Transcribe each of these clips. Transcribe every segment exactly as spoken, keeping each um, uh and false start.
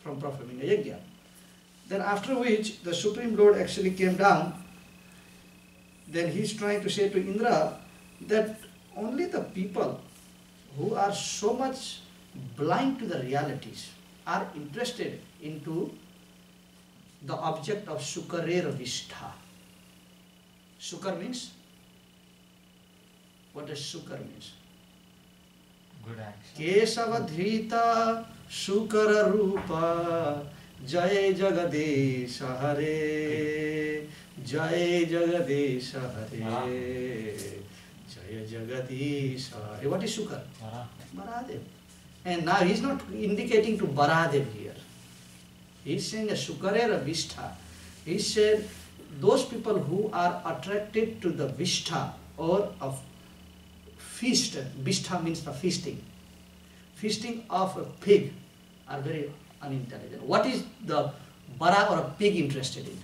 from performing a yajna. Then after which the Supreme Lord actually came down. Then he's trying to say to Indra that only the people who are so much blind to the realities are interested into the object of Sukarera Vishtha. Sukar means? What does Sukar means? Good action. Kesavadhita Sukara Rupa Jai Jagadesha Hare Jai Jagadesha Hare Jai Jagadesha Hare. What is Sukar? Baradev. And now he is not indicating to Baradev here. He is saying a Sukarera Vishtha. He said those people who are attracted to the Vishtha or of feast, Vishtha means the feasting. Feasting of a pig are very unintelligent. What is the bara or a pig interested in?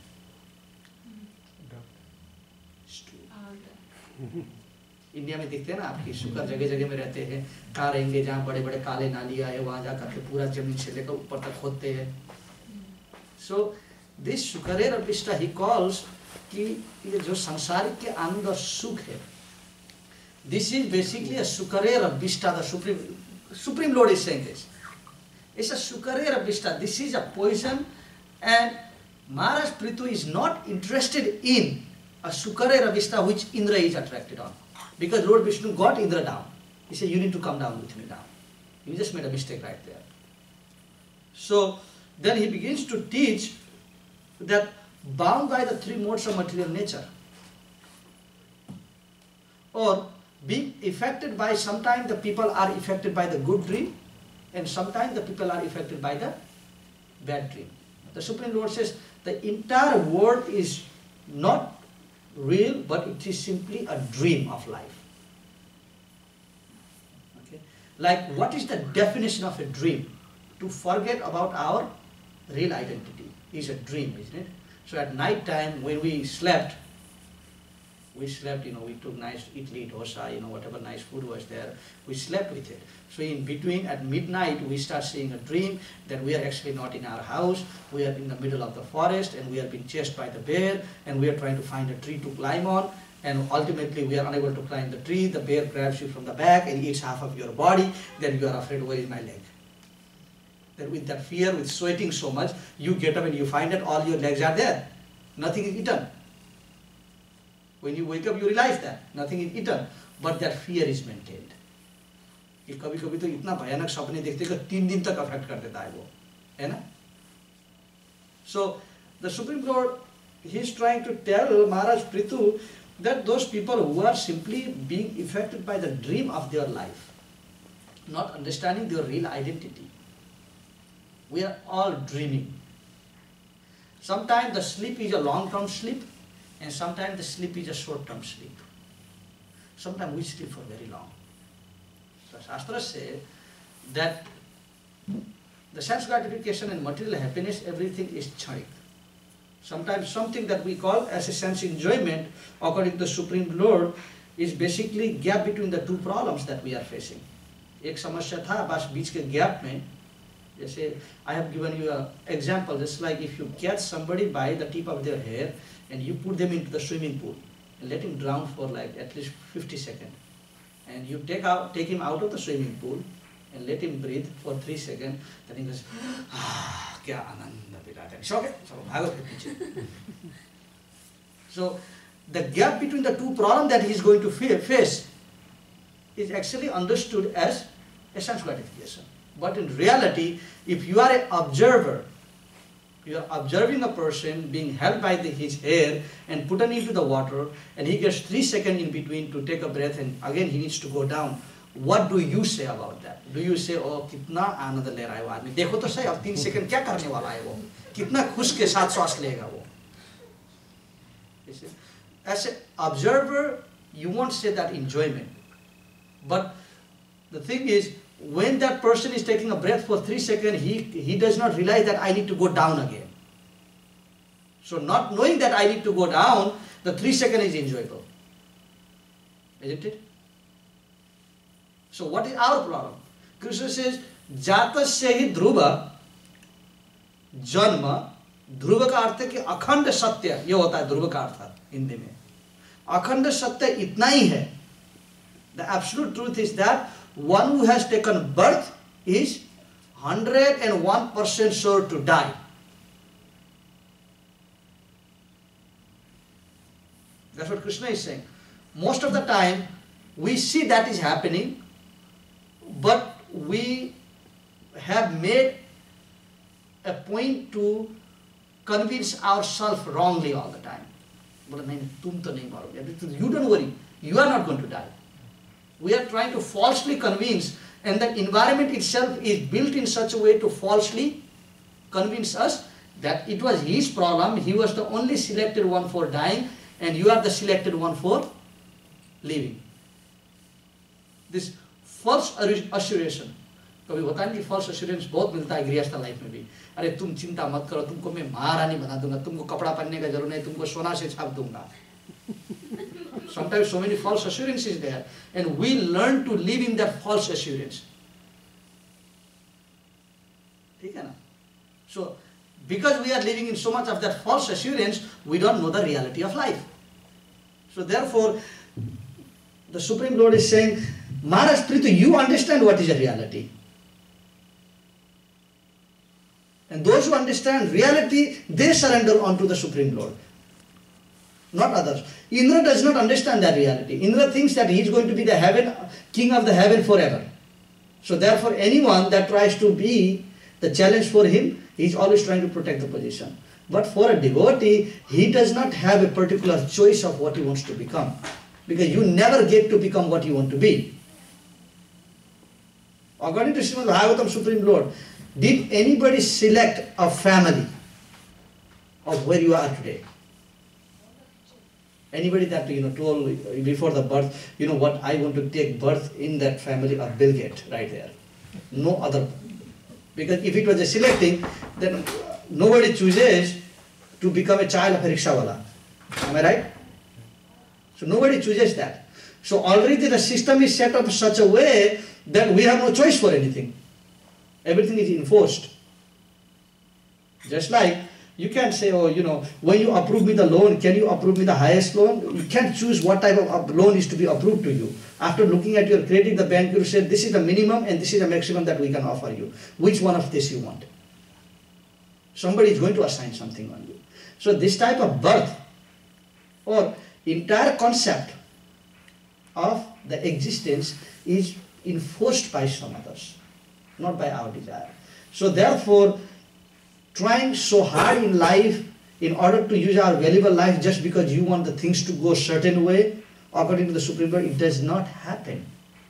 Stew. India में दिखते हैं ना आपकी शुकर जगह जगह में रहते हैं, कहाँ रहेंगे जहाँ बड़े बड़े काले नालियाँ है वहाँ जा करके पूरा जमीन से लेकर ऊपर तक खोदते हैं. So this Sukarera Vishtha he calls कि ये जो संसार के अंदर सुख है, this is basically a Sukarera Vishtha. The Supreme Supreme Lord is saying this. It's a Sukarera Vishtha. This is a poison, and Maharaj Prithu is not interested in a Sukarera Vishtha which Indra is attracted on. Because Lord Vishnu got Indra down. He said, you need to come down with me now. He just made a mistake right there. So then he begins to teach that bound by the three modes of material nature, or being affected by, sometimes the people are affected by the good dream, and sometimes the people are affected by the bad dream. The Supreme Lord says the entire world is not real, but it is simply a dream of life. Okay? Like, what is the definition of a dream? To forget about our real identity is a dream, isn't it? So at night time when we slept, we slept, you know, we took nice idli, dosa, you know, whatever nice food was there, we slept with it. So in between, at midnight, we start seeing a dream that we are actually not in our house, we are in the middle of the forest, and we are being chased by the bear, and we are trying to find a tree to climb on, and ultimately we are unable to climb the tree, the bear grabs you from the back and eats half of your body, then you are afraid, where is my leg? Then with that fear, with sweating so much, you get up and you find that all your legs are there. Nothing is eaten. When you wake up, you realize that nothing is eaten, but that fear is maintained. कि कभी कभी तो इतना भयानक सपने देखते कि तीन दिन तक अफेक्ट कर देता है वो, है ना? So the Supreme Lord, he is trying to tell Maharaj Prithu that those people who are simply being affected by the dream of their life, not understanding their real identity. We are all dreaming. Sometimes the sleep is a long-term sleep, and sometimes the sleep is a short-term sleep. Sometimes we sleep for very long. So Shastra says that the sense gratification and material happiness, everything is charik. Sometimes something that we call as a sense enjoyment, according to the Supreme Lord, is basically gap between the two problems that we are facing. एक समस्या था बस बीच के gap में, जैसे I have given you an example, just like if you catch somebody by the tip of their hair and you put them into the swimming pool and let him drown for like at least fifty seconds, and you take out take him out of the swimming pool and let him breathe for three seconds, then he goes, ah, kya ananda milata hai. Okay, so bhago phir piche. So the gap between the two problems that he is going to face is actually understood as a sense gratification. But in reality, if you are an observer, you are observing a person being held by the, his hair and put into the water, and he gets three seconds in between to take a breath, and again he needs to go down. What do you say about that? Do you say, oh, कितना आनंद ले रहा है वो आदमी? देखो तो सही, अब तीन सेकंड क्या करने वाला है वो? कितना खुश के साथ श्वास लेगा वो? As an observer, you won't say that enjoyment. But the thing is, when that person is taking a breath for three seconds, he, he does not realize that I need to go down again. So not knowing that I need to go down, the three seconds is enjoyable. Isn't it? So what is our problem? Krishna says, Jatasya hi dhruva जन्म, ध्रुव का अर्थ है कि अखंड सत्य, ये होता है ध्रुव का अर्थ हिंदी में। अखंड सत्य इतना ही है, the absolute truth is that one who has taken birth is hundred and one percent sure to die. That's what Krishna is saying. Most of the time we see that is happening, but we have made a point to convince ourselves wrongly all the time. बोला नहीं नहीं तुम तो नहीं मरोगे, you don't worry, you are not going to die. We are trying to falsely convince, and that environment itself is built in such a way to falsely convince us that it was his problem, he was the only selected one for dying, and you are the selected one for living. This false assurance, कभी होता है कि false assurance बहुत मिलता है गृहस्थ life में भी। अरे तुम चिंता मत करो, तुमको मैं महारानी बना दूंगा, तुमको कपड़ा पहनने का जरूरत नहीं, तुमको सोना से छाप दूंगा। Sometimes so many false assurances there, and we learn to live in that false assurance. ठीक है ना? So because we are living in so much of that false assurance, we don't know the reality of life. So therefore, the Supreme Lord is saying, Maharaj Prithu, you understand what is a reality. And those who understand reality, they surrender unto the Supreme Lord, not others. Indra does not understand that reality. Indra thinks that he is going to be the heaven, king of the heaven forever. So therefore, anyone that tries to be the challenge for him, he is always trying to protect the position. But for a devotee, he does not have a particular choice of what he wants to become. Because you never get to become what you want to be. According to Srimad Bhagavatam, Supreme Lord, did anybody select a family of where you are today? Anybody that, you know, told before the birth, you know what, I want to take birth in that family of Bill Gates, right there. No other. Because if it was a selecting, then nobody chooses to become a child of a rickshawala. Am I right? So nobody chooses that. So already the system is set up in such a way that we have no choice for anything. Everything is enforced. Just like you can't say, oh, you know, when you approve me the loan, can you approve me the highest loan? You can't choose what type of loan is to be approved to you. After looking at your credit, the bank will say, this is the minimum and this is the maximum that we can offer you. Which one of this you want? Somebody is going to assign something on you. So this type of birth or entire concept of the existence is enforced by some others, not by our desire. So therefore, trying so hard in life in order to use our valuable life just because you want the things to go a certain way, according to the Supreme Lord, it does not happen.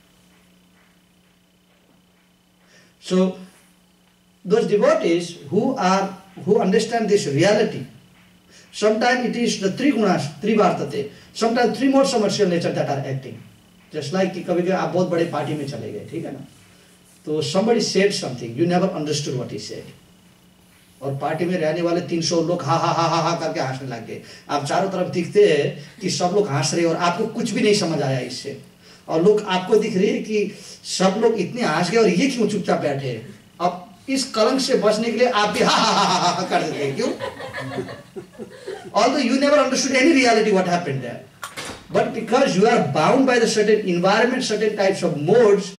So those devotees who are who understand this reality, sometimes it is the three gunas, three vartate, sometimes three more commercial nature that are acting. Just like कि कभी कभी आप बहुत बड़े party में चले गए, ठीक है ना? तो somebody said something, you never understood what he said. और पार्टी में रहने वाले तीन सौ लोग हा हा हा हा हा करके हंसने लग गए। आप चारों तरफ दिखते हैं कि सब लोग हंस रहे हैं और आपको कुछ भी नहीं समझ आया इससे, और लोग आपको दिख रहे हैं कि सब लोग इतने हंस गए और ये क्यों चुपचाप बैठे हैं। अब इस कलंक से बचने के लिए आप भी हा हा हा हा हा कर देते हैं, क्यों? Although you never understood any reality what happened there, but because you are bound by the certain environment, certain types of modes,